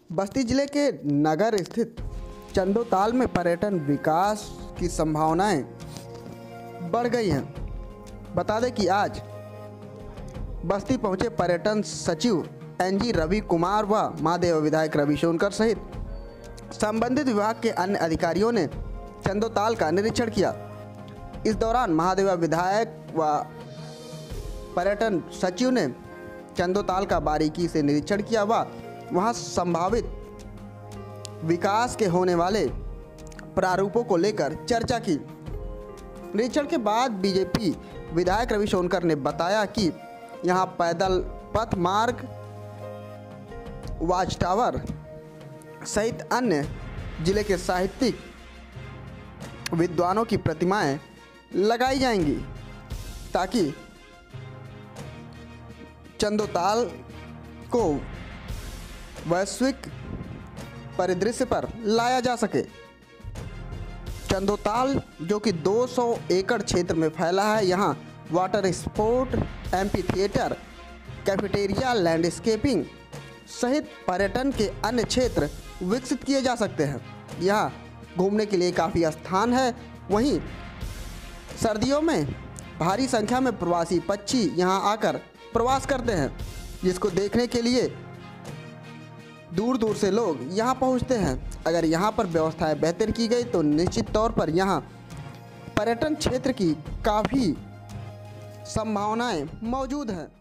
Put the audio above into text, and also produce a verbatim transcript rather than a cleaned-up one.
बस्ती जिले के नगर स्थित चंदोताल में पर्यटन विकास की संभावनाएं बढ़ गई हैं। बता दें कि आज बस्ती पहुंचे पर्यटन सचिव एन जी रवि कुमार व महादेव विधायक रवि सोनकर सहित संबंधित विभाग के अन्य अधिकारियों ने चंदोताल का निरीक्षण किया। इस दौरान महादेव विधायक व पर्यटन सचिव ने चंदोताल का बारीकी से निरीक्षण किया व वहां संभावित विकास के होने वाले प्रारूपों को लेकर चर्चा की। निरीक्षण के बाद बीजेपी विधायक रवि सोनकर ने बताया कि यहां पैदल पथ मार्ग, वाच टावर सहित अन्य जिले के साहित्यिक विद्वानों की प्रतिमाएं लगाई जाएंगी ताकि चंदोताल को वैश्विक परिदृश्य पर लाया जा सके। चंदोताल जो कि दो सौ एकड़ क्षेत्र में फैला है, यहाँ water sport, amphitheatre, cafeteria, landscaping सहित पर्यटन के अन्य क्षेत्र विकसित किए जा सकते हैं। यहाँ घूमने के लिए काफ़ी स्थान है। वहीं सर्दियों में भारी संख्या में प्रवासी पक्षी यहाँ आकर प्रवास करते हैं, जिसको देखने के लिए दूर दूर से लोग यहाँ पहुँचते हैं। अगर यहाँ पर व्यवस्थाएं बेहतर की गई तो निश्चित तौर पर यहाँ पर्यटन क्षेत्र की काफ़ी संभावनाएं मौजूद हैं।